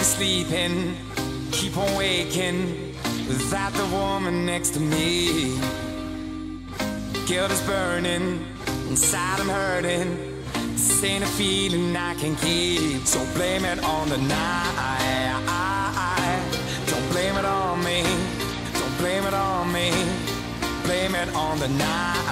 sleeping, keep on waking without the woman next to me. Guilt is burning, inside I'm hurting. This ain't a feeling I can keep. So blame it on the night. Don't blame it on me. Don't blame it on me. Blame it on the night.